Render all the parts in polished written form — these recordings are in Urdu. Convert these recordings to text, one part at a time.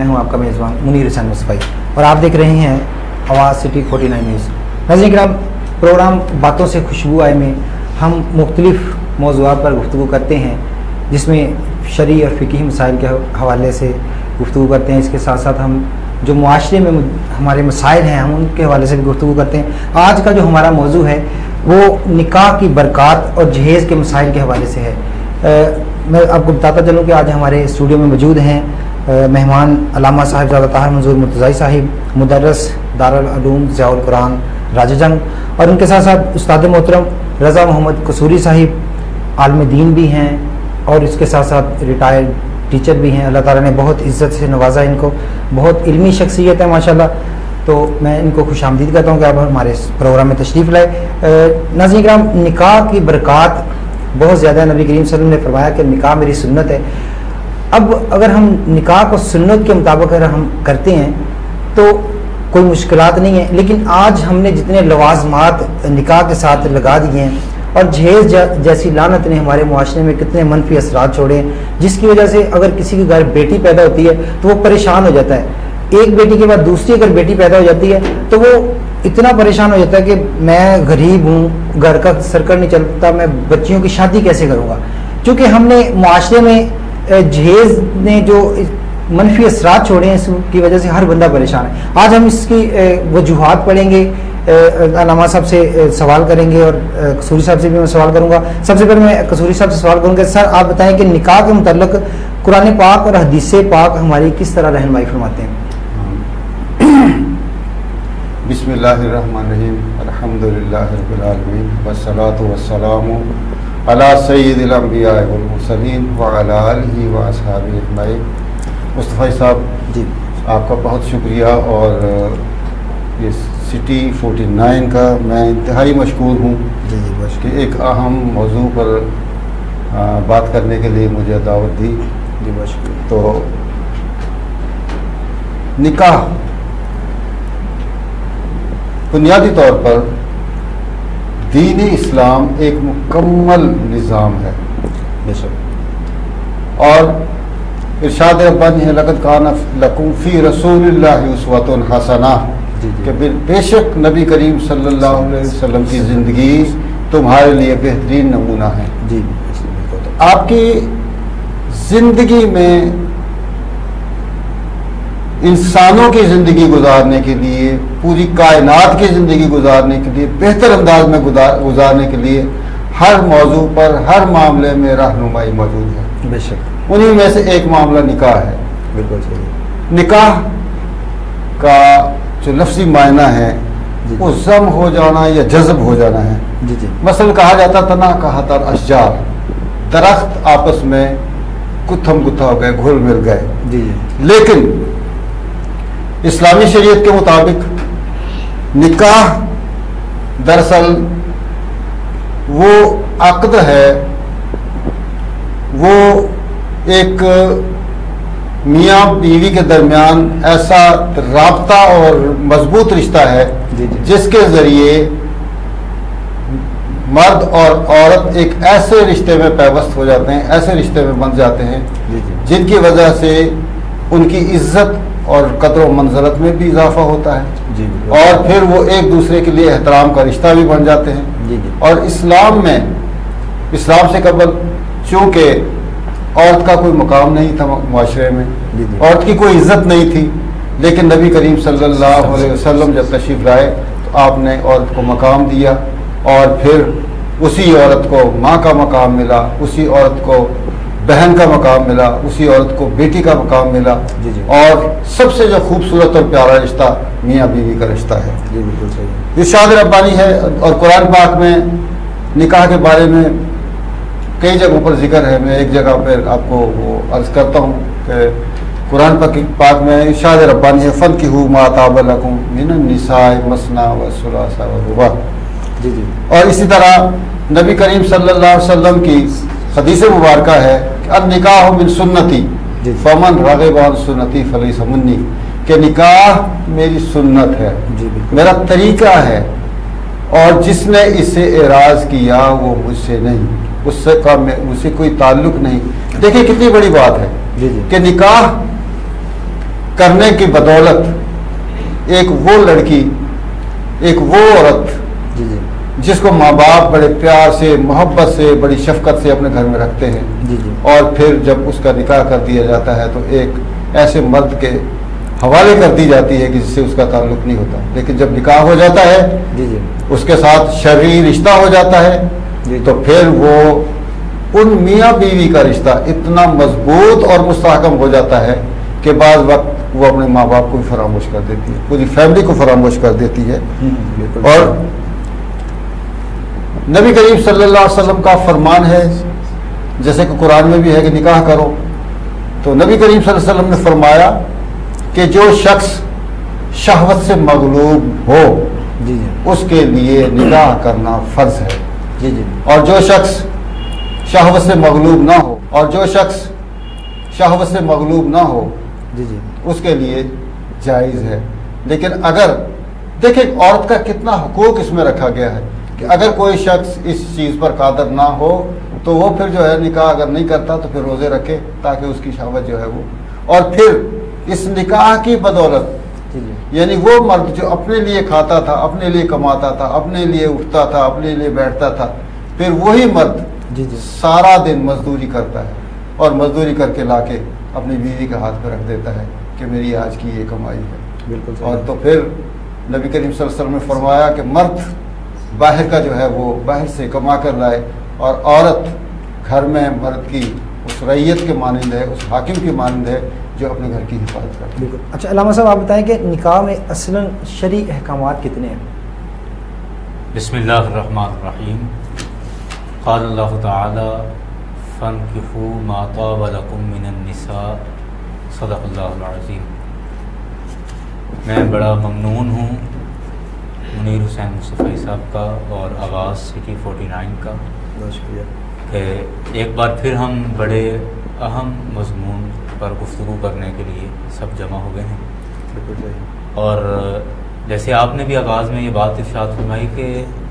میں ہوں آپ کا میزبان منیر حسین مصطفی اور آپ دیکھ رہے ہیں آواز سٹی 49 نیوز۔ ناظرین کرام، پروگرام باتوں سے خوشبو آئے میں ہم مختلف موضوعات پر گفتگو کرتے ہیں، جس میں شرعی اور فقہی مسائل کے حوالے سے گفتگو کرتے ہیں۔ اس کے ساتھ ساتھ ہم جو معاشرے میں ہمارے مسائل ہیں ہم ان کے حوالے سے بھی گفتگو کرتے ہیں۔ آج کا جو ہمارا موضوع ہے وہ نکاح کی برکات اور جہیز کے مسائل کے حوالے سے ہے۔ میں آپ کو بتاتا چلوں کہ آج ہمارے اسٹوڈیو میں موجود ہیں مہمان علامہ صاحبزادہ طاہر منظور مرتضائی صاحب، مدرس دارالعلوم ضیاء القرآن راجہ جنگ، اور ان کے ساتھ ساتھ استاد محترم رضا محمد قصوری صاحب عالم دین بھی ہیں اور اس کے ساتھ ساتھ ریٹائرڈ ٹیچر بھی ہیں۔ اللہ تعالیٰ نے بہت عزت سے نوازا ان کو، بہت علمی شخصیت ہے ماشاءاللہ، تو میں ان کو خوش آمدید کہتا ہوں کہ آپ ہمارے اس پروگرام میں تشریف لائے۔ ناظرین کرام، نکاح کی برکات بہت زیادہ ہے۔ نبی کریم صلی اللہ علیہ وسلم نے فرمایا کہ نکاح میری سنت ہے۔ اب اگر ہم نکاح کو سنت کے مطابق اگر ہم کرتے ہیں تو کوئی مشکلات نہیں ہے، لیکن آج ہم نے جتنے لوازمات نکاح کے ساتھ لگا دیے ہیں اور جہیز جیسی لعنت نے ہمارے معاشرے میں کتنے منفی اثرات چھوڑے ہیں، جس کی وجہ سے اگر کسی کے گھر بیٹی پیدا ہوتی ہے تو وہ پریشان ہو جاتا ہے۔ ایک بیٹی کے بعد دوسری اگر بیٹی پیدا ہو جاتی ہے تو وہ اتنا پریشان ہو جاتا ہے کہ میں غریب ہوں، گھر کا سرکل نہیں چلتا، میں بچیوں کی شادی کیسے کروں گا؟ چونکہ ہم نے معاشرے میں جہیز نے جو منفی اثرات چھوڑے ہیں، اس کی وجہ سے ہر بندہ پریشان ہے۔ آج ہم اس کی وجوہات پڑھیں گے، علامہ صاحب سے سوال کریں گے اور قصوری صاحب سے بھی میں سوال کروں گا۔ سب سے پہلے میں قصوری صاحب سے سوال کروں گا، سر آپ بتائیں کہ نکاح کے متعلق قرآن پاک اور حدیث پاک ہماری کس طرح رہنمائی فرماتے ہیں؟ بسم اللہ الرحمن الرحیم، الحمدللہ رب العالمین، والصلاة والسلام علی سید الانبیاء والمرسلین وعلی آلہ واصحابہ اجمعین۔ مصطفی صاحب جی، آپ کا بہت شکریہ، اور یہ سٹی 49 کا میں انتہائی مشکور ہوں جی جی کہ ایک اہم موضوع پر بات کرنے کے لیے مجھے دعوت دی۔ جی بہت شکریہ۔ تو نکاح بنیادی طور پر دین اسلام ایک مکمل نظام ہے، بے شک، اور ارشاد ربانی ہے لقد کان لکم فی رسول اللہ اسوۃ حسنہ، کہ بے شک نبی کریم صلی اللہ علیہ وسلم کی زندگی تمہارے لیے بہترین نمونہ ہے۔ جی، آپ کی زندگی میں انسانوں کی زندگی گزارنے کے لیے، پوری کائنات کی زندگی گزارنے کے لیے، بہتر انداز میں گزارنے کے لیے ہر موضوع پر، ہر معاملے میں رہنمائی موجود ہے۔ بے شک، انہی میں سے ایک معاملہ نکاح ہے۔ بالکل صحیح۔ نکاح کا جو لفظی معنی ہے جی، وہ ضم ہو جانا یا جذب ہو جانا ہے۔ جی جی، مثلا کہا جاتا تنا کہا تر اشجار، درخت آپس میں گتھم گتھا ہو گئے، گھل مل گئے۔ جی جی، لیکن اسلامی شریعت کے مطابق نکاح دراصل وہ عقد ہے، وہ ایک میاں بیوی کے درمیان ایسا رابطہ اور مضبوط رشتہ ہے جی جی، جس کے ذریعے مرد اور عورت ایک ایسے رشتے میں پیوست ہو جاتے ہیں، ایسے رشتے میں بن جاتے ہیں جی جی، جن کی وجہ سے ان کی عزت اور قدر و منزلت میں بھی اضافہ ہوتا ہے، جی جی، اور پھر وہ ایک دوسرے کے لیے احترام کا رشتہ بھی بن جاتے ہیں۔ جی جی، اور اسلام سے قبل چونکہ عورت کا کوئی مقام نہیں تھا معاشرے میں، جی جی، عورت کی کوئی عزت نہیں تھی، لیکن نبی کریم صلی اللہ علیہ وسلم جب تشریف لائے تو آپ نے عورت کو مقام دیا، اور پھر اسی عورت کو ماں کا مقام ملا، اسی عورت کو بہن کا مقام ملا، اسی عورت کو بیٹی کا مقام ملا، جی جی، اور سب سے جو خوبصورت اور پیارا رشتہ میاں بیوی کا رشتہ ہے۔ جی بالکل صحیح۔ ارشاد ربانی ہے، اور قرآن پاک میں نکاح کے بارے میں کئی جگہوں پر ذکر ہے۔ میں ایک جگہ پہ آپ کو وہ عرض کرتا ہوں کہ قرآن پاک میں ارشاد ربانی ہے فَانكِحُوا مَا طَابَ لَكُم مِّنَ النِّسَاءِ مَثْنَىٰ وَثُلَاثَ وَرُبَاعَ۔ جی جی، اور اسی طرح نبی کریم صلی اللہ علیہ وسلم کی حدیث مبارکہ ہے کہ النکاح من سنتی فمن رغب عن سنتی فلیس منی، کہ نکاح میری سنت ہے، جی بالکل، میرا طریقہ ہے، اور جس نے اسے اعراض کیا وہ مجھ سے نہیں، مجھ سے کوئی تعلق نہیں۔ دیکھیں کتنی بڑی بات ہے جی جی، کہ نکاح کرنے کی بدولت ایک وہ لڑکی، ایک وہ عورت جی جی جس کو ماں باپ بڑے پیار سے، محبت سے، بڑی شفقت سے اپنے گھر میں رکھتے ہیں، جی جی اور پھر جب اس کا نکاح کر دیا جاتا ہے تو ایک ایسے مرد کے حوالے کر دی جاتی ہے کہ جس سے اس کا تعلق نہیں ہوتا، لیکن جب نکاح ہو جاتا ہے جی جی اس کے ساتھ شرعی رشتہ ہو جاتا ہے جی تو پھر وہ ان میاں بیوی کا رشتہ اتنا مضبوط اور مستحکم ہو جاتا ہے کہ بعض وقت وہ اپنے ماں باپ کو بھی فراموش کر دیتی ہے، پوری فیملی کو فراموش کر دیتی ہے۔ بالکل اور نبی کریم صلی اللہ علیہ وسلم کا فرمان ہے، جیسے کہ قرآن میں بھی ہے کہ نکاح کرو، تو نبی کریم صلی اللہ علیہ وسلم نے فرمایا کہ جو شخص شہوت سے مغلوب ہو جی جی اس کے لیے نکاح کرنا فرض ہے، جی جی اور جو شخص شہوت سے مغلوب نہ ہو، اور جو شخص شہوت سے مغلوب نہ ہو جی جی اس کے لیے جائز ہے۔ لیکن اگر دیکھیں عورت کا کتنا حقوق اس میں رکھا گیا ہے کہ اگر کوئی شخص اس چیز پر قادر نہ ہو تو وہ پھر جو ہے نکاح اگر نہیں کرتا تو پھر روزے رکھے تاکہ اس کی شہوت جو ہے وہ، اور پھر اس نکاح کی بدولت جی جی یعنی وہ مرد جو اپنے لیے کھاتا تھا، اپنے لیے کماتا تا، اپنے لیے اٹھتا تھا، اپنے لیے بیٹھتا تھا، پھر وہی مرد جی جی سارا دن مزدوری کرتا ہے اور مزدوری کر کے لا کے اپنی بیوی کے ہاتھ پہ رکھ دیتا ہے کہ میری آج کی یہ کمائی ہے۔ بالکل اور تو پھر نبی کریم صلی اللہ علیہ وسلم نے فرمایا کہ مرد باہر کا جو ہے وہ باہر سے کما کر لائے، اور عورت گھر میں مرد کی اس رعیت کے مانند ہے، اس حاکم کی مانند ہے جو اپنے گھر کی حفاظت کرتا ہے۔ بالکل۔ اچھا علامہ صاحب آپ بتائیں کہ نکاح میں اصلاً شرعی احکامات کتنے ہیں؟ بسم اللہ الرحمن الرحیم۔ قال اللہ تعالی فانکحوا ما طاب لکم من النساء، صدق اللہ العظیم۔ میں بڑا ممنون ہوں منیر حسین مصطفی صاحب کا اور آواز سٹی 49 کا بہت شکریہ کہ ایک بار پھر ہم بڑے اہم مضمون پر گفتگو کرنے کے لیے سب جمع ہو گئے ہیں۔ بالکل صحیح۔ اور جیسے آپ نے بھی آغاز میں یہ بات ارشاد فرمائی کہ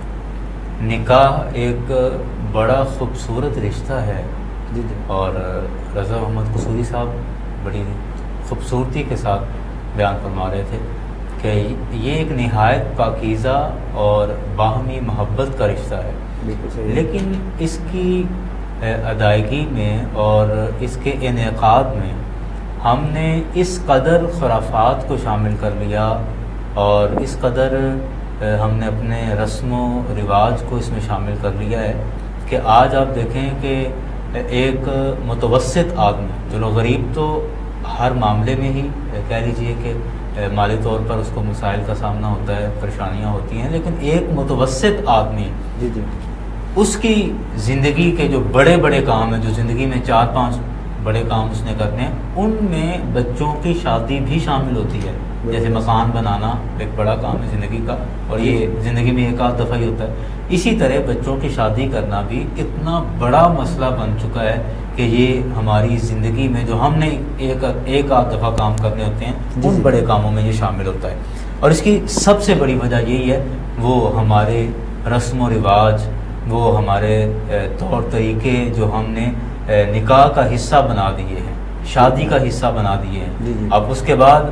نکاح ایک بڑا خوبصورت رشتہ ہے، جی جی اور رضا محمد قصوری صاحب بڑی خوبصورتی کے ساتھ بیان فرما رہے تھے کہ یہ ایک نہایت پاکیزہ اور باہمی محبت کا رشتہ ہے، بالکل صحیح۔ لیکن اس کی ادائیگی میں اور اس کے انعقاد میں ہم نے اس قدر خرافات کو شامل کر لیا اور اس قدر ہم نے اپنے رسم و رواج کو اس میں شامل کر لیا ہے کہ آج آپ دیکھیں کہ ایک متوسط آدمی، چلو غریب تو ہر معاملے میں ہی کہہ لیجئے کہ مالی طور پر اس کو مسائل کا سامنا ہوتا ہے، پریشانیاں ہوتی ہیں، لیکن ایک متوسط آدمی جی جی اس کی زندگی کے جو بڑے بڑے کام ہیں، جو زندگی میں 4-5 بڑے کام اس نے کرنے ہیں، ان میں بچوں کی شادی بھی شامل ہوتی ہے۔ جیسے مکان بنانا ایک بڑا کام ہے زندگی کا، اور یہ زندگی میں ایک آدھ دفعہ ہی ہوتا ہے۔ اسی طرح بچوں کی شادی کرنا بھی اتنا بڑا مسئلہ بن چکا ہے کہ یہ ہماری زندگی میں جو ہم نے ایک آدھ دفعہ کام کرنے ہوتے ہیں، ان بڑے کاموں میں یہ شامل ہوتا ہے۔ اور اس کی سب سے بڑی وجہ یہی ہے، وہ ہمارے رسم و رواج، وہ ہمارے طور طریقے جو ہم نے نکاح کا حصہ بنا دیے ہیں، شادی کا حصہ بنا دیے ہیں۔ اب اس کے بعد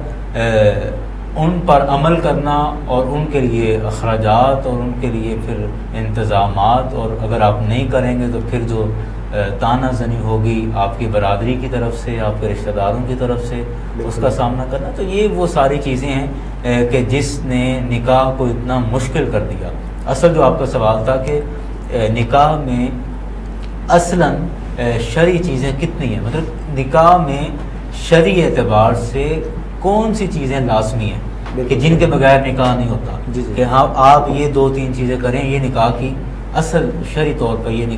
ان پر عمل کرنا اور ان کے لیے اخراجات اور ان کے لیے پھر انتظامات، اور اگر آپ نہیں کریں گے تو پھر جو تانا زنی ہوگی آپ کی برادری کی طرف سے، آپ کے رشتہ داروں کی طرف سے، اس کا سامنا کرنا، تو یہ وہ ساری چیزیں ہیں کہ جس نے نکاح کو اتنا مشکل کر دیا۔ اصل جو آپ کا سوال تھا کہ نکاح میں اصلاً شرعی چیزیں کتنی ہیں، مطلب نکاح میں شرعی اعتبار سے کون سی چیزیں لازمی ہیں کہ جن کے بغیر نکاح نہیں ہوتا، کہ ہاں آپ یہ 2-3 چیزیں کریں، یہ نکاح کی اصل شرعی طور پر یہ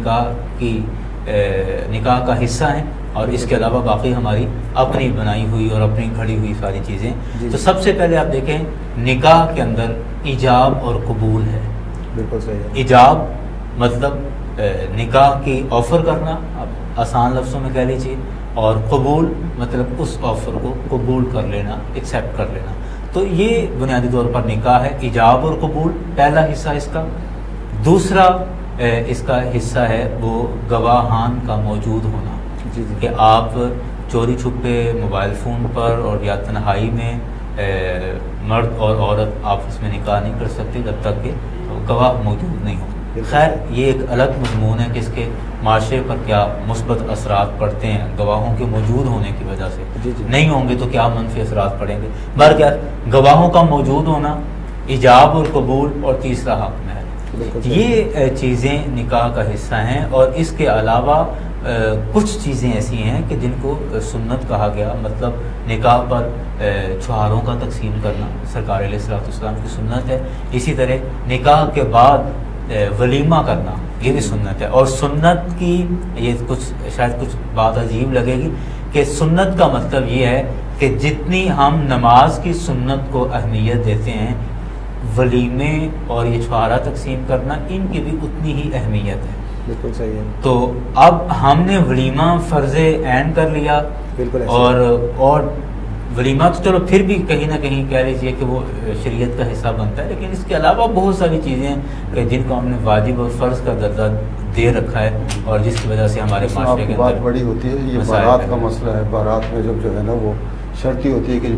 نکاح کا حصہ ہیں، اور اس کے علاوہ باقی ہماری اپنی بنائی ہوئی اور اپنی کھڑی ہوئی ساری چیزیں۔ تو سب سے پہلے آپ دیکھیں نکاح کے اندر ایجاب اور قبول ہے۔ بالکل صحیح۔ ایجاب مطلب نکاح کی آفر کرنا، اب آسان لفظوں میں کہہ لیجیے، اور قبول مطلب اس آفر کو قبول کر لینا، ایکسیپٹ کر لینا۔ تو یہ بنیادی طور پر نکاح ہے، ایجاب اور قبول پہلا حصہ اس کا۔ دوسرا اس کا حصہ ہے وہ گواہان کا موجود ہونا، کہ آپ چوری چھپے موبائل فون پر اور یا تنہائی میں مرد اور عورت آپس میں نکاح نہیں کر سکتے جب تک کہ گواہ موجود نہیں ہو. خیر یہ ایک الگ مضمون ہے کہ اس کے معاشرے پر کیا مثبت اثرات پڑتے ہیں گواہوں کے موجود ہونے کی وجہ سے. نہیں ہوں گے تو کیا منفی اثرات پڑیں گے. بہرکیف گواہوں کا موجود ہونا، ایجاب اور قبول، اور تیسرا حق محل، یہ چیزیں نکاح کا حصہ ہیں. اور اس کے علاوہ کچھ چیزیں ایسی ہیں کہ جن کو سنت کہا گیا، مطلب نکاح پر چھہاروں کا تقسیم کرنا سرکار علیہ الصلوۃ والسلام کی سنت ہے. اسی طرح نکاح کے بعد ولیمہ کرنا یہ بھی سنت ہے. اور سنت کی یہ شاید کچھ بات عجیب لگے گی کہ سنت کا مطلب یہ ہے کہ جتنی ہم نماز کی سنت کو اہمیت دیتے ہیں، ولیمے اور یہ چھہارا تقسیم کرنا ان کی بھی اتنی ہی اہمیت ہے. بالکل صحیح ہے. تو اب ہم نے ولیمہ فرض عین کر لیا، بالکل اور ولیمہ تو چلو پھر بھی کہیں نہ کہیں کہہ لیجیے کہ وہ شریعت کا حصہ بنتا ہے، لیکن اس کے علاوہ بہت ساری چیزیں ہیں جن کو ہم نے واجب اور فرض کا درجہ دے رکھا ہے، اور جس کی وجہ سے ہمارے معاشرے کے بات بڑی ہوتی ہے. یہ بارات کا مسئلہ ہے. بارات میں جب جو ہے نا وہ شرطی ہوتی ہے کہ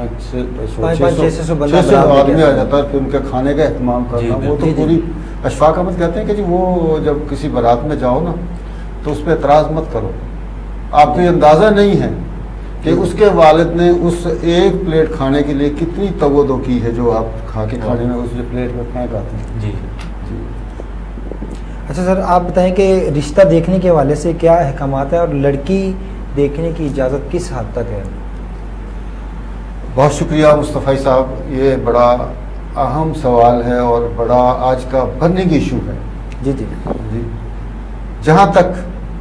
500 آدمی آ جاتا ہے، پھر ان کے کھانے کا اہتمام کرنا، وہ تو پوری اشفاق احمد کہتے ہیں کہ جی وہ جب کسی بارات میں جاؤ نا تو اس پہ اعتراض مت کرو. آپ کو یہ اندازہ نہیں ہے کہ اس کے والد نے اس ایک پلیٹ کھانے کے لیے کتنی تودو کی ہے جو آپ کھا کے کھانے میں اس پلیٹ میں پھینک آتے ہیں. جی اچھا سر، آپ بتائیں کہ رشتہ دیکھنے کے حوالے سے کیا احکامات ہیں اور لڑکی دیکھنے کی اجازت کس حد تک ہے؟ بہت شکریہ مصطفی صاحب، یہ بڑا اہم سوال ہے اور بڑا آج کا برننگ ایشو ہے. جی جی جی جہاں تک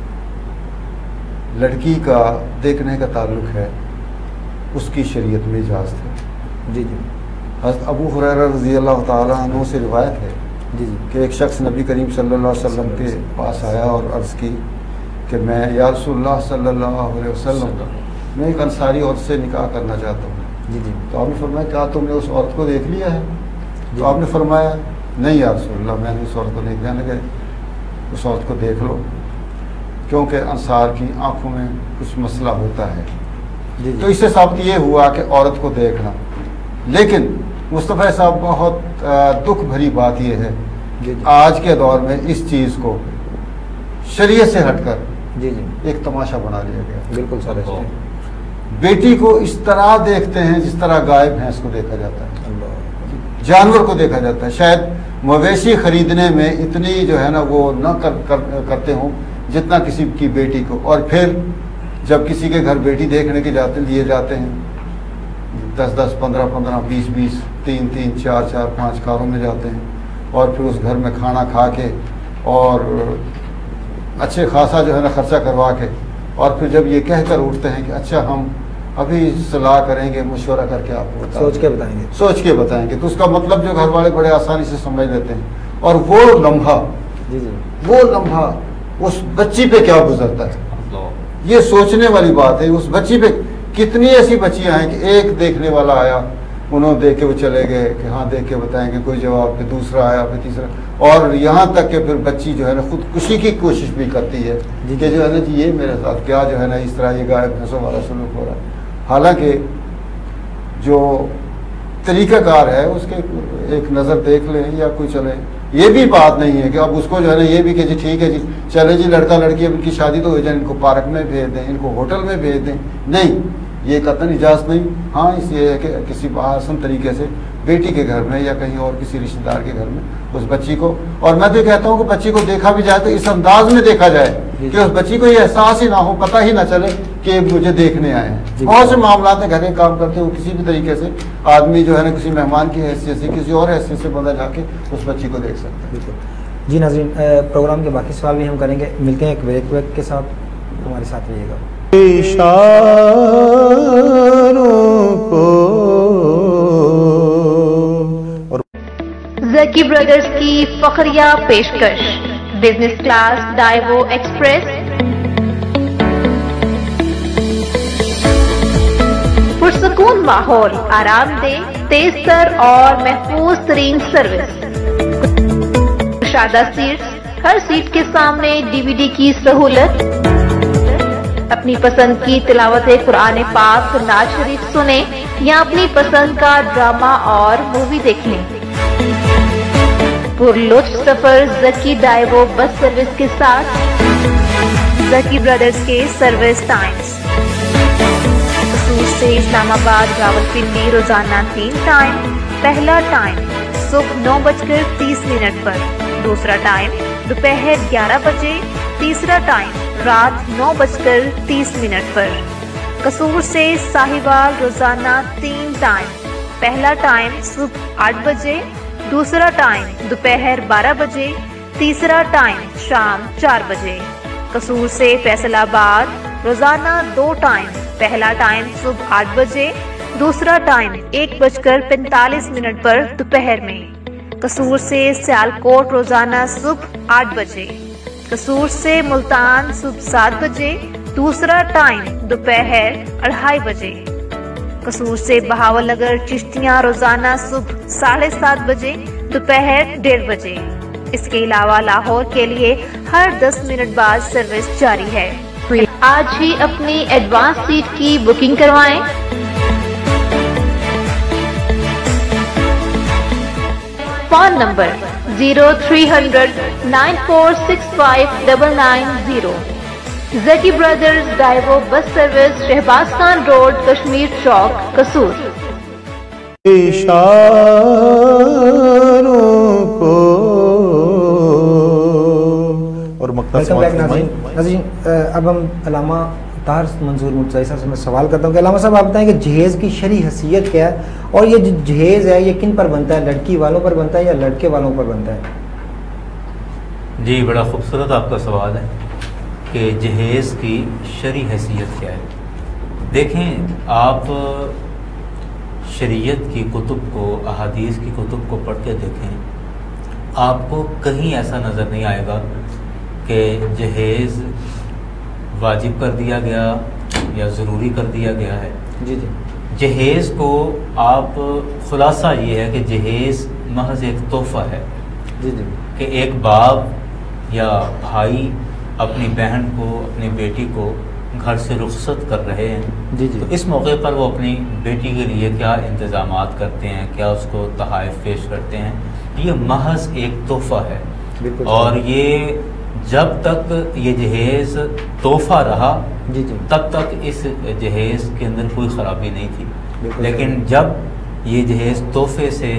لڑکی کا دیکھنے کا تعلق ہے اس کی شریعت میں اجازت ہے. جی جی حضرت ابو ہریرہ رضی اللہ تعالیٰ عنہ سے روایت ہے جی جی کہ ایک شخص نبی کریم صلی اللہ علیہ وسلم کے پاس آیا اور عرض کی کہ میں یا رسول اللہ صلی اللہ علیہ وسلم میں ایک انصاری عورت سے نکاح کرنا چاہتا ہوں. جی جی تو آپ نے فرمایا کیا تم نے اس عورت کو دیکھ لیا ہے؟ تو آپ نے فرمایا نہیں یا رسول اللہ، میں نے اس عورت کو نہیں کہنے لگے اس عورت کو دیکھ لو کیونکہ انصار کی آنکھوں میں کچھ مسئلہ ہوتا ہے. تو اس سے ثابت یہ ہوا کہ عورت کو دیکھنا. لیکن مصطفی صاحب بہت دکھ بھری بات یہ ہے آج کے دور میں اس چیز کو شریعت سے ہٹ کر ایک تماشا بنا لیا گیا. بالکل سر. بیٹی کو اس طرح دیکھتے ہیں جس طرح گائے بھینس کو دیکھا جاتا ہے، جانور کو دیکھا جاتا ہے. شاید مویشی خریدنے میں اتنی جو ہے نا وہ نہ کرتے ہوں جتنا کسی کی بیٹی کو. اور پھر جب کسی کے گھر بیٹی دیکھنے کے لیے جاتے ہیں 10-10, 15-15, 20-20, 3-3, 4-4, 5 کاروں میں جاتے ہیں اور پھر اس گھر میں کھانا کھا کے اور اچھے خاصا جو ہے نا خرچہ کروا کے اور پھر جب یہ کہہ کر اٹھتے ہیں کہ اچھا ہم ابھی صلاح کریں گے، مشورہ کر کے آپ کو سوچ کے بتائیں گے تو اس کا مطلب جو گھر والے بڑے آسانی سے سمجھ لیتے ہیں. اور وہ لمحہ اس بچی پہ کیا گزرتا ہے یہ سوچنے والی بات ہے. اس بچی پہ کتنی ایسی بچیاں ہیں کہ ایک دیکھنے والا آیا، انہوں نے دیکھ کے وہ چلے گئے کہ ہاں دیکھ کے بتائیں گے، کوئی جواب، پھر دوسرا آیا، پھر تیسرا، اور یہاں تک کہ پھر بچی جو ہے نا خودکشی کی کوشش بھی کرتی ہے کہ جو ہے نا جی یہ میرے ساتھ کیا جو ہے نا اس طرح یہ گائے بھینسوں والا سلوک ہو رہا ہے. حالانکہ جو طریقہ کار ہے اس کے ایک نظر دیکھ لیں یا کوئی چلے. یہ بھی بات نہیں ہے کہ اب اس کو جو ہے نا یہ بھی کہ جی ٹھیک ہے جی چلے جی لڑکا لڑکی اب ان کی شادی تو ہو جائے، ان کو پارک میں بھیج دیں، ان کو ہوٹل میں بھیج دیں. نہیں، یہ قطعاً اجازت نہیں. ہاں اس یہ ہے کہ کسی آسان طریقے سے بیٹی کے گھر میں یا کہیں اور کسی رشتہ دار کے گھر میں اس بچی کو، اور میں تو کہتا ہوں کہ بچی کو دیکھا بھی جائے تو اس انداز میں دیکھا جائے کہ اس بچی کو یہ احساس ہی نہ ہو، پتہ ہی نہ چلے کہ مجھے دیکھنے آئے ہیں. بہت سے معاملات میں گھر کے کام کرتے ہو کسی بھی طریقے سے آدمی جو ہے نا کسی مہمان کی حیثیت سے کسی اور حیثیت سے بندہ جا کے اس بچی کو دیکھ سکتا ہے. جی ناظرین، پروگرام کے باقی سوال بھی ہم کریں گے. ملتے ہیں ایک بریک کے ساتھ، ہمارے ساتھ رہیے گا. زکی برادرز کی فخریہ پیشکش، بزنس کلاس ڈائیوو ایکسپریس، پرسکون ماحول، آرام دہ، تیز تر اور محفوظ ترین سروس، کشادہ سیٹس، ہر سیٹ کے سامنے DVD کی سہولت، अपनी पसंद की तिलावत कुरान पाक, नाज शरीफ सुने या अपनी पसंद का ड्रामा और मूवी देखें। पुरलुत्फ सफर जकी डाइवो बस सर्विस के साथ। जकी ब्रदर्स के सर्विस टाइम्स कसूर से इस्लामाबाद रावलपिंडी रोजाना 3 टाइम। पहला टाइम सुबह 9:30 पर, दूसरा टाइम दोपहर 11 बजे, तीसरा टाइम रात 9:30 पर। कसूर से साहिवाल रोजाना 3 टाइम। पहला टाइम सुबह 8 बजे, दूसरा टाइम दोपहर 12 बजे, तीसरा टाइम शाम 4 बजे। कसूर से फैसलाबाद रोजाना 2 टाइम। पहला टाइम सुबह 8 बजे, दूसरा टाइम 1:45 पर दोपहर में। कसूर से सियालकोट रोजाना सुबह 8 बजे। कसूर से मुल्तान सुबह 7 बजे, दूसरा टाइम दोपहर 2:30 बजे। कसूर से बहावलनगर चिश्तियाँ रोजाना सुबह 7:30 बजे, दोपहर 1:30 बजे। इसके अलावा लाहौर के लिए हर 10 मिनट बाद सर्विस जारी है। आज ही अपनी एडवांस सीट की बुकिंग करवाएं। Phone number 0300 9465 990। Zaki brothers Daewoo bus service, Shahbaz Khan road, Kashmir चौक, कसूर। और नाज़रीन, अब हम अल्लामा तार मंजूर मुर्तज़ा साहब से मैं सवाल करता हूँ कि अल्लामा साहब आप बताएं कि जहेज़ की शरई हैसियत क्या है, और ये जो जहेज़ है ये किन पर बनता है, लड़की वालों पर बनता है या लड़के वालों पर बनता है? जी, बड़ा खूबसूरत आपका सवाल है कि जहेज़ की शरई हैसियत क्या है। देखें, आप शरीयत की कुतुब को, अहादीस की कुतुब को पढ़ के देखें, आपको कहीं ऐसा नज़र नहीं आएगा कि जहेज़ वाजिब कर दिया गया या ज़रूरी कर दिया गया है। जी जी। जहेज़ को आप, खुलासा ये है कि जहेज़ महज एक तोहफ़ा है। जी जी। कि एक बाप या भाई अपनी बहन को, अपनी बेटी को घर से रुखसत कर रहे हैं। जी जी। तो इस मौके पर वो अपनी बेटी के लिए क्या इंतज़ामात करते हैं, क्या उसको तोहफ़े पेश करते हैं, ये महज एक तोहफ़ा है। और ये जब तक ये जहेज़ तोहफ़ा रहा, जी जी, तब तक इस जहेज़ के अंदर कोई ख़राबी नहीं थी। लेकिन जब ये जहेज़ तोहफ़े से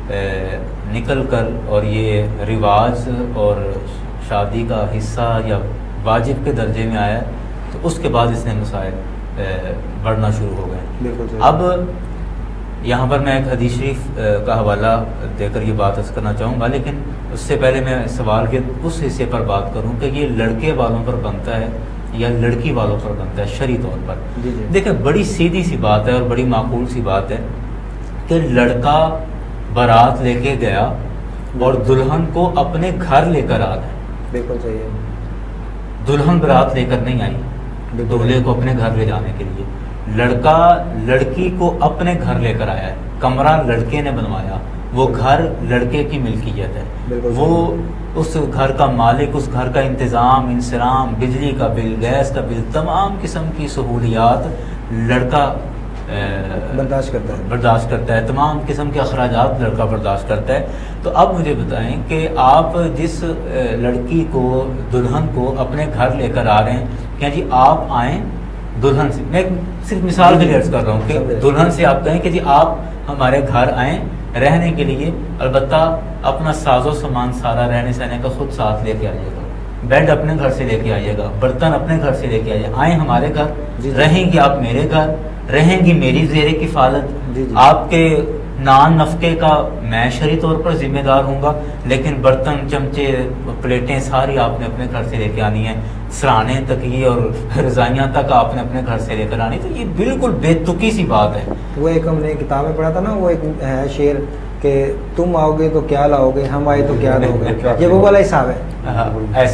निकल कर और ये रिवाज और शादी का हिस्सा या वाजिब के दर्जे में आया, तो उसके बाद इसने मसाइल बढ़ना शुरू हो गए। अब यहाँ पर मैं एक हदीस शरीफ का हवाला देकर ये बात अर्ज़ करना चाहूँगा, लेकिन उससे पहले मैं सवाल के उस हिस्से पर बात करूँ कि ये लड़के वालों पर बनता है या लड़की वालों पर बनता है शरई तौर पर। देखिए, बड़ी सीधी सी बात है और बड़ी माकूल सी बात है कि लड़का बारात लेके गया और दुल्हन को अपने घर लेकर आ गया। बिल्कुल सही है। दुल्हन बारात लेकर नहीं आई दूल्हे को अपने घर ले जाने के लिए, लड़का लड़की को अपने घर लेकर आया है। कमरा लड़के ने बनवाया, वो घर लड़के की मिल्कियत है, वो उस घर का मालिक, उस घर का इंतज़ाम, इंसराम, बिजली का बिल, गैस का बिल, तमाम किस्म की सहूलियात लड़का बर्दाश्त करता है, तमाम किस्म के अखराजात लड़का बर्दाश्त करता है। तो अब मुझे बताएं कि आप जिस लड़की को, दुल्हन को अपने घर लेकर आ रहे हैं, क्या जी आप आएँ दुल्हन से, मैं सिर्फ मिसाल के लिए अर्ज़ कर रहा हूँ कि दुल्हन से आप कहें कि जी आप हमारे घर आएँ रहने के लिए, अलबत्ता अपना साजो सामान सारा रहने सहने का खुद साथ लेके आइएगा, बेड अपने घर से लेके आइएगा, बर्तन अपने घर से लेके आइए, आए हमारे घर, रहेंगी आप मेरे घर, रहेंगी मेरी ज़ेरे किफ़ालत, आपके नान नफ़के का मैं शरई तौर पर जिम्मेदार हूँगा, लेकिन बर्तन, चमचे, प्लेटें सारी आपने अपने घर से लेके आनी है, सराहने तकिए और रज़ाइयाँ तक आपने अपने घर से लेकर आनी। तो ये बिल्कुल बेतुकी सी बात है। वो एक हमने किताब में पढ़ा था ना, वो एक है शेर कि तुम आओगे तो क्या लाओगे, हम आए तो क्या दोगे, ये वो वाला हिसाब है। हाँ, ऐसे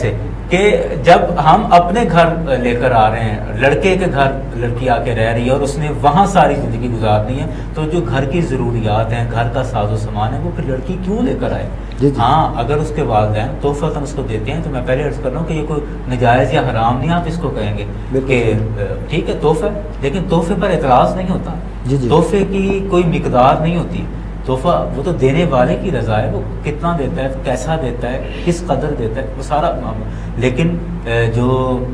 کہ جب ہم اپنے گھر لے کر آ رہے ہیں، لڑکے کے گھر لڑکی آ کے رہ رہی ہے اور اس نے وہاں ساری زندگی گزارنی ہے، تو جو گھر کی ضروریات ہیں، گھر کا ساز و سامان ہے، وہ پھر لڑکی کیوں لے کر آئے؟ ہاں اگر اس کے والدین تحفہ اس کو دیتے ہیں، تو میں پہلے عرض کر رہا ہوں کہ یہ کوئی نجائز یا حرام نہیں آپ اس کو کہیں گے کہ ٹھیک ہے تحفہ، لیکن تحفے پر اعتراض نہیں ہوتا، تحفے کی کوئی مقدار نہیں ہوتی، تحفہ وہ تو دینے والے کی رضا ہے، وہ کتنا دیتا ہے، کیسا دیتا ہے، کس قدر دیتا ہے، وہ سارا معاملہ۔ لیکن جو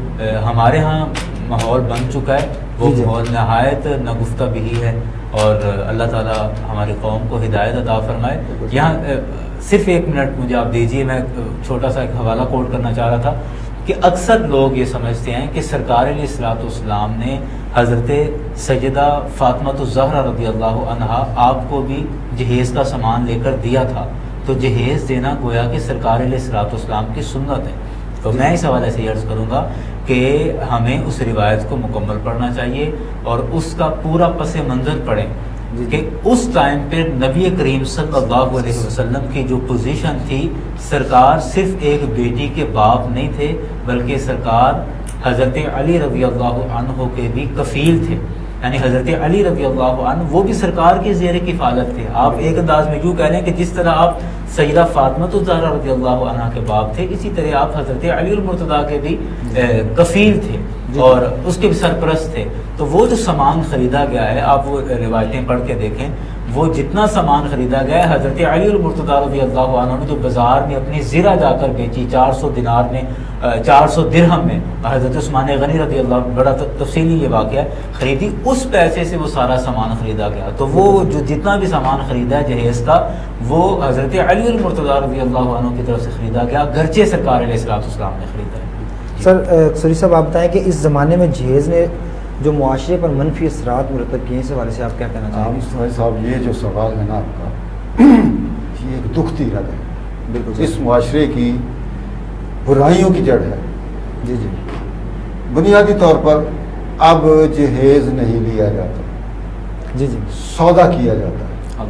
ہمارے ہاں ماحول بن چکا ہے وہ بہت نہایت نگفتہ بھی ہے، اور اللہ تعالیٰ ہماری قوم کو ہدایت عطا فرمائے۔ یہاں صرف 1 منٹ مجھے آپ دیجیے، میں چھوٹا سا ایک حوالہ کوٹ کرنا چاہ رہا تھا کہ اکثر لوگ یہ سمجھتے ہیں کہ سرکار علیہ الصلوۃ والسلام نے حضرت سیدہ فاطمہ الزہرا رضی اللہ عنہا آپ کو بھی جہیز کا سامان لے کر دیا تھا، تو جہیز دینا گویا کہ سرکار علیہ الصلوۃ والسلام کی سنت ہے۔ تو میں اس حوالے سے یہ عرض کروں گا کہ ہمیں اس روایت کو مکمل پڑھنا چاہیے اور اس کا پورا پس منظر پڑھیں کہ اس ٹائم پہ نبی کریم صلی اللہ علیہ وسلم کی جو پوزیشن تھی، سرکار صرف ایک بیٹی کے باپ نہیں تھے بلکہ سرکار حضرت علی رضی اللہ عنہ کے بھی کفیل تھے، یعنی حضرت علی رضی اللہ عنہ وہ بھی سرکار کے زیر کفالت تھے۔ آپ ایک انداز میں یوں کہہ لیں کہ جس طرح آپ سیدہ فاطمہ الزہرا رضی اللہ عنہ کے باپ تھے، اسی طرح آپ حضرت علی المرتضیٰ کے بھی کفیل تھے اور اس کے بھی سرپرست تھے۔ تو وہ جو سامان خریدا گیا ہے، آپ وہ روایتیں پڑھ کے دیکھیں، وہ جتنا سامان خریدا گیا ہے حضرت علی المرتضیٰ رضی اللہ عنہ نے جو بازار میں اپنی زرہ جا کر بیچی 400 دینار میں، 400 درہم میں، حضرت عثمان غنی رضی اللہ، بڑا تفصیلی یہ واقعہ ہے، خریدی، اس پیسے سے وہ سارا سامان خریدا گیا۔ تو وہ جو جتنا بھی سامان خریدا ہے جہیز کا، وہ حضرت علی المرتضیٰ رضی اللہ عنہ کی طرف سے خریدا گیا، گرچہ سرکار علیہ الصلوۃ والسلام نے خریدا ہے۔ سر سوری صاحب آپ بتائیں کہ اس زمانے میں جہیز نے جو معاشرے پر منفی اثرات مرتب کیے، اس حوالے سے آپ کیا کہنا چاہیں گے؟ صاحب یہ جو سوال ہے نا آپ کا، یہ ایک دکھتی رگ ہے، بالکل اس معاشرے کی برائیوں کی جڑ ہے۔ جی جی، بنیادی طور پر اب جہیز نہیں لیا جاتا، جی جی، سودا کیا جاتا ہے۔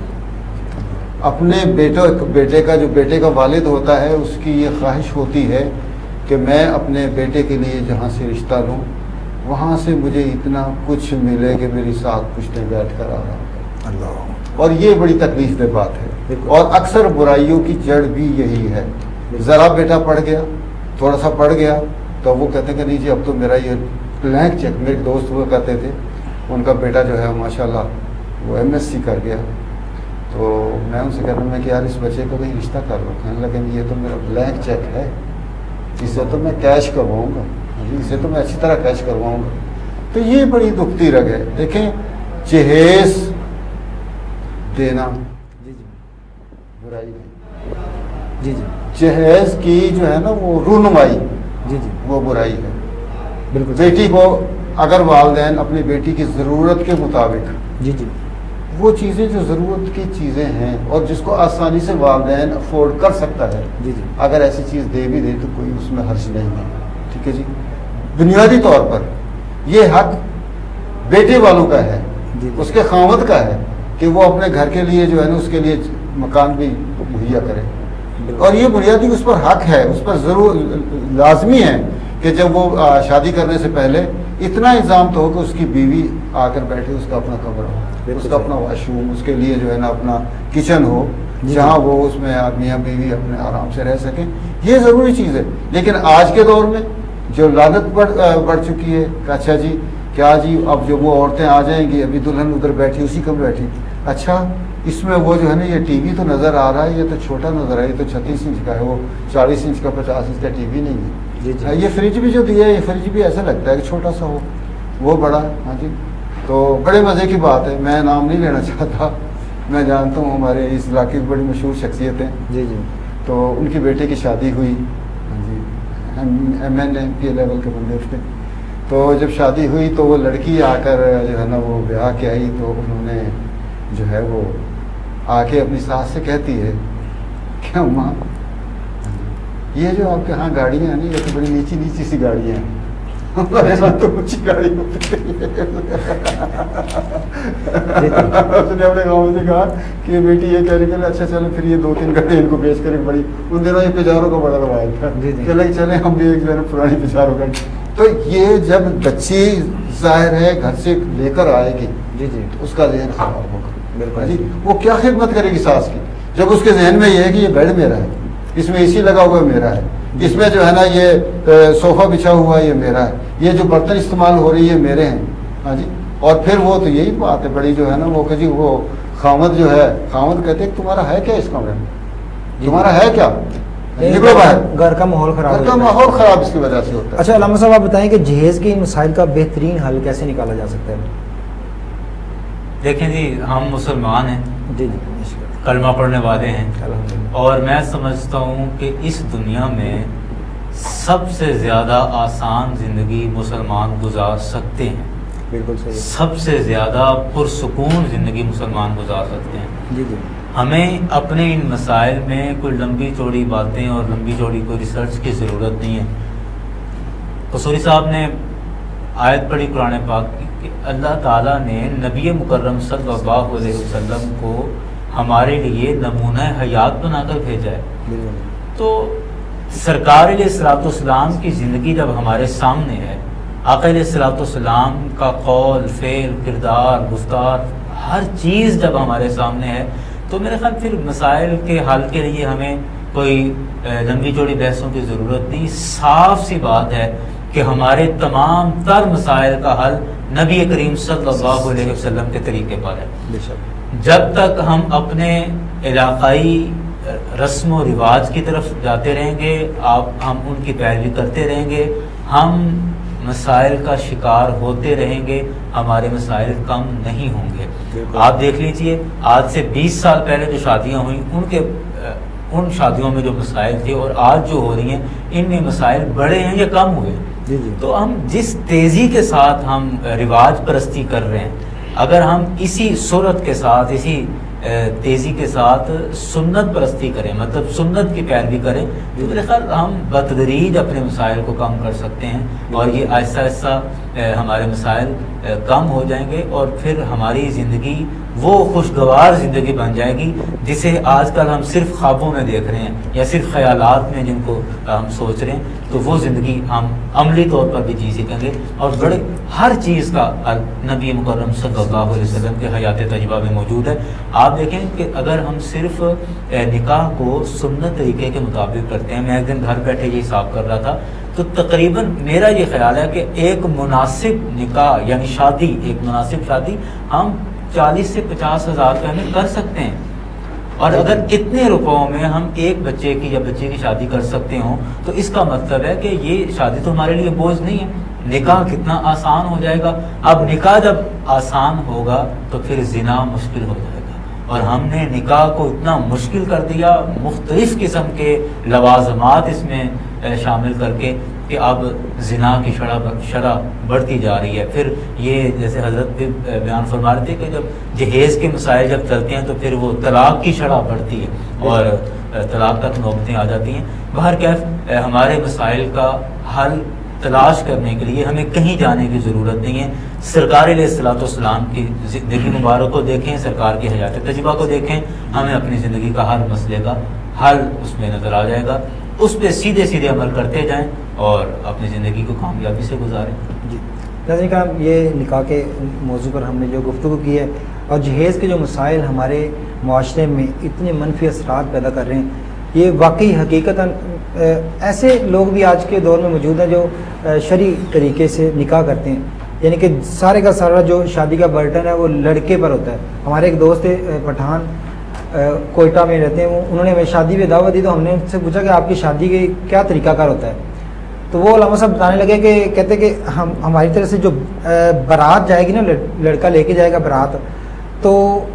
اپنے بیٹے کا جو بیٹے کا والد ہوتا ہے، اس کی یہ خواہش ہوتی ہے کہ میں اپنے بیٹے کے لیے جہاں سے رشتہ لوں وہاں سے مجھے اتنا کچھ ملے کہ میری ساتھ پشتے بیٹھ کر آ رہا ہے اللہ، اور یہ بڑی تکلیف دہ بات ہے، اور اکثر برائیوں کی جڑ بھی یہی ہے۔ ذرا بیٹا پڑھ گیا، تھوڑا سا پڑھ گیا، تو وہ کہتے ہیں کہ نہیں جی اب تو میرا یہ بلینک چیک، میرے دوست وہ کہتے تھے ان کا بیٹا جو ہے ماشاءاللہ وہ MSc کر گیا، تو میں ان سے کہہ رہا ہوں میں کہ یار اس بچے کو کہیں رشتہ کر لو، کہنے لگے یہ تو میرا بلینک چیک ہے، اس سے تو میں کیش کرواؤں گا، اسے تو میں اچھی طرح کیش کرواؤں گا۔ تو یہ بڑی دکھتی رگ ہے۔ دیکھیں جہیز دینا برائی نہیں، جی جی، جہیز کی جو ہے نا وہ رونمائی، جی جی، وہ برائی ہے۔ بالکل بیٹی کو اگر والدین اپنی بیٹی کی ضرورت کے مطابق، جی جی، وہ چیزیں جو ضرورت کی چیزیں ہیں اور جس کو آسانی سے والدین افورڈ کر سکتا ہے، جی جی، اگر ایسی چیز دے بھی دے تو کوئی اس میں حرج نہیں ہے، ٹھیک ہے جی۔ بنیادی طور پر یہ حق بیٹے والوں کا ہے، اس کے خاوند کا ہے کہ وہ اپنے گھر کے لیے جو ہے نا اس کے لیے مکان بھی مہیا کرے، اور یہ بنیادی اس پر حق ہے، اس پر ضرور لازمی ہے کہ جب وہ شادی کرنے سے پہلے اتنا انتظام تو ہو کہ اس کی بیوی آ کر بیٹھے، اس کا اپنا کمرہ ہو، اس کا اپنا واش روم، اس کے لیے جو ہے نا اپنا کچن ہو، جہاں وہ اس میں میاں بیوی اپنے آرام سے رہ سکیں، یہ ضروری چیز ہے۔ لیکن آج کے دور میں جو لعنت بڑھ چکی ہے کہ اچھا جی کیا جی اب جو وہ عورتیں آ جائیں گی، ابھی دلہن ادھر بیٹھی اسی کمرے بیٹھی، اچھا اس میں وہ جو ہے نا یہ ٹی وی تو نظر آ رہا ہے، یہ تو چھوٹا نظر ہے، یہ تو 36 انچ کا ہے، وہ 40 انچ کا 50 انچ کا ٹی وی نہیں ہے، یہ فریج بھی جو دیا ہے یہ فریج بھی ایسا لگتا ہے کہ چھوٹا سا ہو، وہ بڑا، ہاں جی۔ تو بڑے مزے کی بات ہے، میں نام نہیں لینا چاہتا، میں جانتا ہوں ہمارے اس علاقے کی بڑی مشہور شخصیت ہیں، جی جی، تو ان کی بیٹے کی شادی ہوئی، ہاں جی، MN MP لیول کے بندے تھے، تو جب شادی ہوئی تو وہ لڑکی آ کر جو ہے نا وہ بیاہ کے آئی، تو انہوں نے جو ہے وہ آ کے اپنی ساس سے کہتی ہے کہ اماں یہ جو آپ کے ہاں گاڑیاں ہیں نا یہ تو بڑی نیچی نیچی سی گاڑیاں ہیں، तो ऊंची गाड़ी उसने अपने गाँव में से कहा कि बेटी ये कह रही है अच्छा चलो फिर ये 2-3 गाड़ी इनको बेच कर बड़ी, उन दिनों ये पिजारों का बड़ा रवाज था, चले हम भी एक जो है पुरानी पिजारों का। तो ये जब बच्ची जाहिर है घर से लेकर आएगी जी जी उसका जहन खराब होगा, बिल्कुल जी। वो क्या खिदमत करेगी सास की जब उसके जहन में ये है कि ये बेड मेरा है, इसमें एसी लगा हुआ मेरा है, इसमें जो है ना ये सोफा बिछा हुआ ये मेरा है, ये जो बर्तन इस्तेमाल हो रही है मेरे हैं, हाँ जी। और फिर वो तो यही बात है बड़ी जो है ना वो कि जी वो खामद जो है, खामद कहते हैं तुम्हारा है क्या इस कमरे में, तुम्हारा है क्या, निकलो बाहर। घर का माहौल खराब, घर का माहौल खराब इसकी वजह से होता है। अच्छा अल्लामा साहब आप बताएं कि जहेज के इन मसाइल का बेहतरीन हल कैसे निकाला जा सकता है? देखें जी, हम मुसलमान हैं, जी जी कलमा पढ़ने वाले हैं, अल्हम्दुलिल्लाह। और मैं समझता हूँ कि इस दुनिया में सबसे ज़्यादा आसान ज़िंदगी मुसलमान गुजार सकते हैं, बिल्कुल सही है। सबसे ज़्यादा पुरसुकून ज़िंदगी मुसलमान गुजार सकते हैं। जी जी हमें अपने इन मसाइल में कोई लंबी चौड़ी बातें और लंबी चौड़ी कोई रिसर्च की ज़रूरत नहीं है। कसूरी साहब ने आयत पढ़ी कुरान पाक की कि अल्लाह ताला ने नबी मुकर्रम सल्लल्लाहु अलैहि वसल्लम को हमारे लिए नमूना हयात बनाकर भेजा है। बिल्कुल। तो सरकार अलैहिस्सलाम की ज़िंदगी जब हमारे सामने है, आका अलैहिस्सलाम का कौल फ़ेल किरदार गुफ्तार हर चीज़ जब हमारे सामने है, तो मेरे ख्याल फिर मसाइल के हल के लिए हमें कोई लंबी चौड़ी बहसों की ज़रूरत नहीं। साफ सी बात है कि हमारे तमाम तर मसाइल का हल नबी करीम सल्लल्लाहु अलैहि वसल्लम के तरीके पर है। बेशक। जब तक हम अपने इलाकाई रस्म व रिवाज की तरफ जाते रहेंगे, हम उनकी पैरवी करते रहेंगे, हम मसाइल का शिकार होते रहेंगे, हमारे मसाइल कम नहीं होंगे। आप देख लीजिए, आज से 20 साल पहले जो शादियां हुई उन शादियों में जो मसाइल थे और आज जो हो रही हैं, इनमें मसाइल बढ़े हैं या कम हुए? जी जी। तो हम जिस तेज़ी के साथ हम रिवाज परस्ती कर रहे हैं, अगर हम इसी सूरत के साथ इसी तेज़ी के साथ सुन्नत परस्ती करें, मतलब सुन्नत की पैरवी करें, तो मेरे ख्याल हम बतदरीज अपने मसाइल को कम कर सकते हैं और ये आहिस्ता आहिस्ता हमारे मसाइल कम हो जाएंगे और फिर हमारी ज़िंदगी वो खुशगवार ज़िंदगी बन जाएगी जिसे आजकल हम सिर्फ ख्वाबों में देख रहे हैं या सिर्फ ख्यालात में जिनको हम सोच रहे हैं, तो वो ज़िंदगी हम अमली तौर पर भी जी सकेंगे और बड़े हर चीज़ का नबी मुकर्रम सल्लल्लाहु अलैहि वसल्लम के हयात तजुर्बा में मौजूद है। आप देखें कि अगर हम सिर्फ निकाह को सुन्नत तरीके के मुताबिक करते हैं, मैं एक दिन घर बैठे ये हिसाब कर रहा था, तो तकरीबन मेरा ये ख्याल है कि एक मुनासिब निकाह यानी शादी, एक मुनासिब शादी हम 40 से 50 हज़ार रुपये में कर सकते हैं। और अगर इतने रुपयों में हम एक बच्चे की या बच्चे की शादी कर सकते हों, तो इसका मतलब है कि ये शादी तो हमारे लिए बोझ नहीं है, निकाह कितना आसान हो जाएगा। अब निकाह जब आसान होगा तो फिर ज़िना मुश्किल हो जाएगा, और हमने निकाह को इतना मुश्किल कर दिया मुख्तलिफ़ किस्म के लवाजमात इसमें शामिल करके कि अब ज़िना की शरह बढ़ती जा रही है। फिर ये जैसे हज़रत भी बयान फरमा रहे थे कि जब जहेज़ के मसाइल जब चलते हैं तो फिर वो तलाक़ की शरह बढ़ती है और तलाक़ तक नौबतें आ जाती हैं। बहरकैफ हमारे मसाइल का हल तलाश करने के लिए हमें कहीं जाने की ज़रूरत नहीं है। सरकार अलैहिस्सलाम की ज़िंदगी मुबारक को देखें, सरकार की हयात तजुर्बा को देखें, हमें अपनी ज़िंदगी का हर मसले का हल उसमें नज़र आ जाएगा। उस पर सीधे सीधे अमल करते जाएं और अपनी ज़िंदगी को कामयाबी से गुजारें। जी नाज़रीन करम, ये निकाह के मौजू पर हमने जो गुफ्तगू की है और जहेज़ के जो मसाइल हमारे मुआशरे में इतने मनफी असरात पैदा कर रहे हैं, ये वाकई हकीकतन ऐसे लोग भी आज के दौर में मौजूद हैं जो शरई तरीके से निकाह करते हैं, यानी कि सारे का सारा जो शादी का बर्डन है वो लड़के पर होता है। हमारे एक दोस्त थे पठान, कोयटा में रहते हैं, उन्होंने हमें शादी में दावत दी, तो हमने उनसे पूछा कि आपकी शादी के क्या तरीक़ाकार होता है? तो वो अल्लामा साहब बताने लगे कि कहते कि हमारी तरफ से जो बारात जाएगी ना, लड़का लेके जाएगा बारात, तो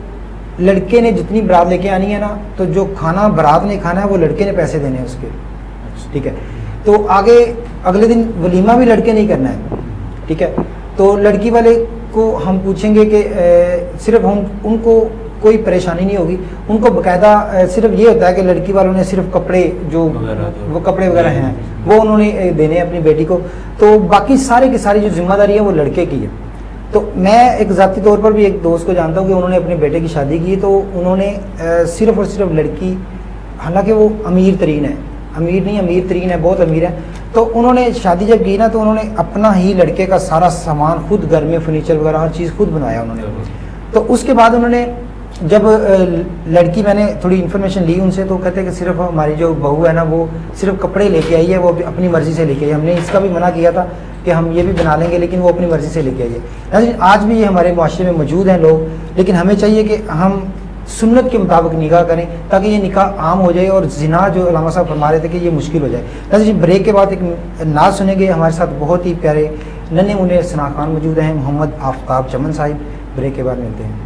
लड़के ने जितनी बारात लेके आनी है ना, तो जो खाना बारात ने खाना है वो लड़के ने पैसे देने हैं उसके, ठीक है। तो आगे अगले दिन वलीमा भी लड़के नहीं करना है, ठीक है। तो लड़की वाले को हम पूछेंगे कि सिर्फ हम उनको कोई परेशानी नहीं होगी। उनको बाकायदा सिर्फ ये होता है कि लड़की वालों ने सिर्फ कपड़े जो वो कपड़े वगैरह हैं वो उन्होंने देने अपनी बेटी को, तो बाकी सारी की सारी जो जिम्मेदारी है वो लड़के की है। तो मैं एक ज़ाती तौर पर भी एक दोस्त को जानता हूँ कि उन्होंने अपने बेटे की शादी की, तो उन्होंने सिर्फ और सिर्फ लड़की, हालांकि वो अमीर तरीन है, अमीर नहीं अमीर तरीन है, बहुत अमीर है, तो उन्होंने शादी जब की ना तो उन्होंने अपना ही लड़के का सारा सामान खुद घर में फर्नीचर वगैरह हर चीज़ खुद बनाया उन्होंने। तो उसके बाद उन्होंने जब लड़की, मैंने थोड़ी इन्फॉर्मेशन ली उनसे, तो कहते हैं कि सिर्फ हमारी जो बहू है ना वो सिर्फ कपड़े लेके आई है, वो अपनी मर्ज़ी से लेके आई। हमने इसका भी मना किया था कि हम ये भी बना लेंगे, लेकिन वो अपनी मर्ज़ी से लेके आई है। आज भी ये हमारे माशरे में मौजूद हैं लोग, लेकिन हमें चाहिए कि हम सुन्नत के मुताबिक निकाह करें ताकि ये निकाह आम हो जाए और जिना जो अल्लामा साहब फरमा रहे थे कि ये मुश्किल हो जाए। नाज़रीन, ब्रेक के बाद एक नाज सुनेंगे, हमारे साथ बहुत ही प्यारे नन्हे मुन्ने सना खान मौजूद हैं, मोहम्मद आफ्ताब चमन साहिब। ब्रेक के बाद मिलते हैं।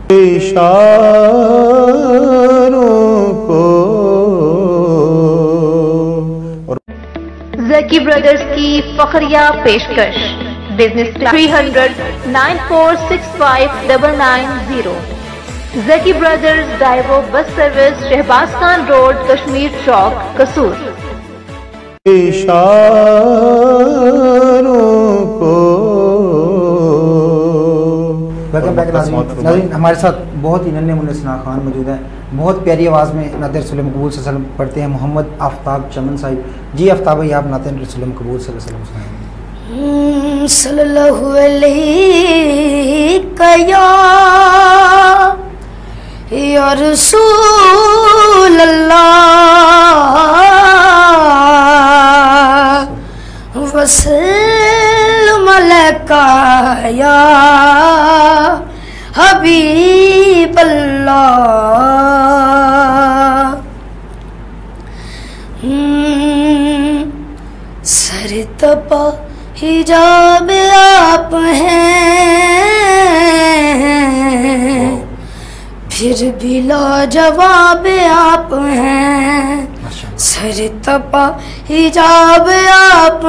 जकी ब्रदर्स की फखरिया पेशकश, business class 300-9465-990। Zaki brothers Daewoo bus service, Shahbaz Khan road, Kashmir चौक, कसूर। वेलकम बैक नाज़रीन, हमारे साथ बहुत ही नन्हे मुन्ने सना खान मौजूद हैं, बहुत प्यारी आवाज़ में नाते रसूल मकबूल सल्लल्लाहु अलैहि वसल्लम पढ़ते हैं, मोहम्मद आफ्ताब चमन साहिब। जी आफ्ताब भाई, आप नाते रसूल मकबूल सल्लल्लाहु अलैहि वसल्लम सल्लल्लाहु अलैहि या रसूल अल्लाह वसल्लम अलैका या हबीब अल्लाह। सर तपा हिजाब आप हैं, फिर भी लाजवाब आप हैं। सर तपा हिजाब आप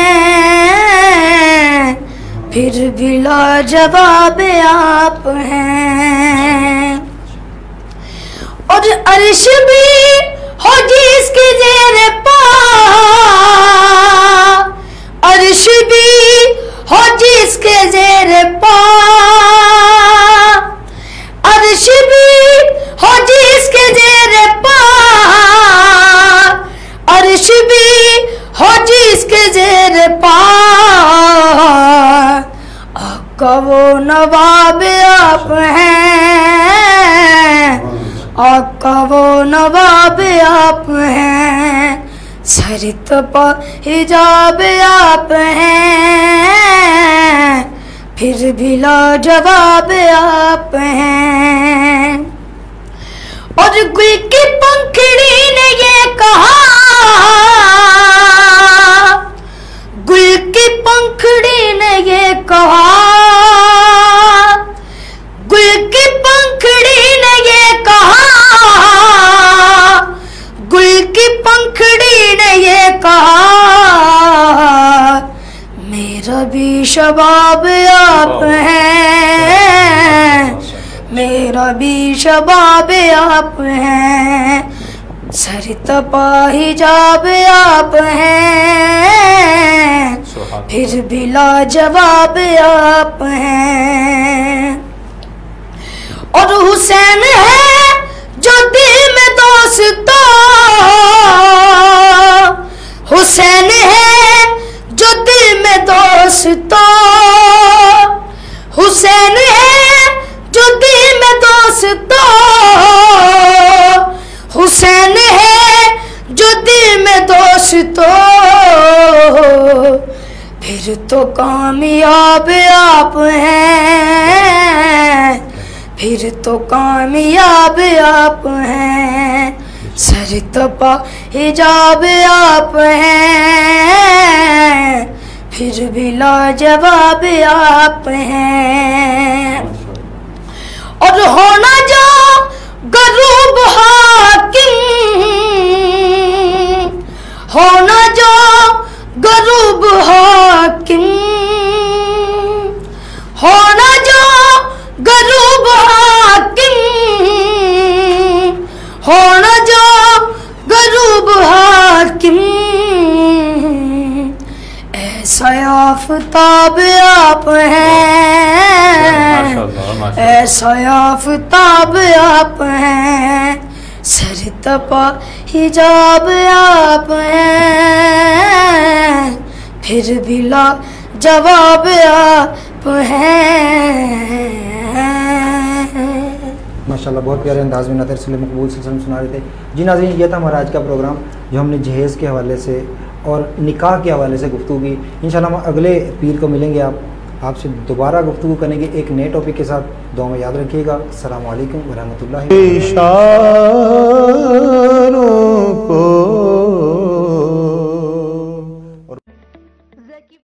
हैं, फिर भी लाजवाब आप हैं। और अर्श भी हो जिसके ज़ेर पा, अर्श भी हो जिसके ज़ेर पा, अर्श भी हो जिसके ज़ेर पा, अर्श भी हो जिसके ज़ेर पा। आका वो नवाब आप हैं, आका वो नवाब आप हैं। सर तपा हिजाब आप हैं, फिर भी लाजवाब आप हैं। और गुल की पंखड़ी ने ये कहा, गुल की पंखड़ी ने ये कहा, गुल की पंखड़ी ने ये कहा, गुल की पंखड़ी ने ये कहा, मेरा भी शबाब आप हैं, मेरा भी शबाब आप हैं। सर तपा हिजाब आप हैं, फिर भी लाजवाब आप हैं। और हुसैन है जो दिल में दोस्तों, हुसैन है जो दिल में दोस्तों, हुसैन है जो दिल में दोस्तों, हुसैन है जो दिल में दोस्तों। फिर तो कामयाब आप हैं, फिर तो कामयाब आप हैं। सर तपा हिजाब आप हैं, फिर भी लाजवाब आप हैं। और होना जो गरूब हाकिम, होना जो गरूब हाकिम, होना जो गरूब हाकिम, आफताब आप हैं, ऐसा आफताब आप हैं, सर तपा हिजाब आप हैं, फिर भी ला जवाब आप हैं। माशाल्लाह बहुत प्यारे अंदाज में नात रसूल मकबूल सल्लल्लाहु अलैहि वसल्लम सुना रहे थे। जी नाज़रीन, ये था हमारा आज का प्रोग्राम जो हमने जहेज़ के हवाले से और निकाह के हवाले से गुफ्तगू की। इंशाल्लाह हम अगले पीर को मिलेंगे, आपसे दोबारा गुफ्तगू करेंगे एक नए टॉपिक के साथ। दुआ में याद रखिएगा। अस्सलामु अलैकुम व रहमतुल्लाहि।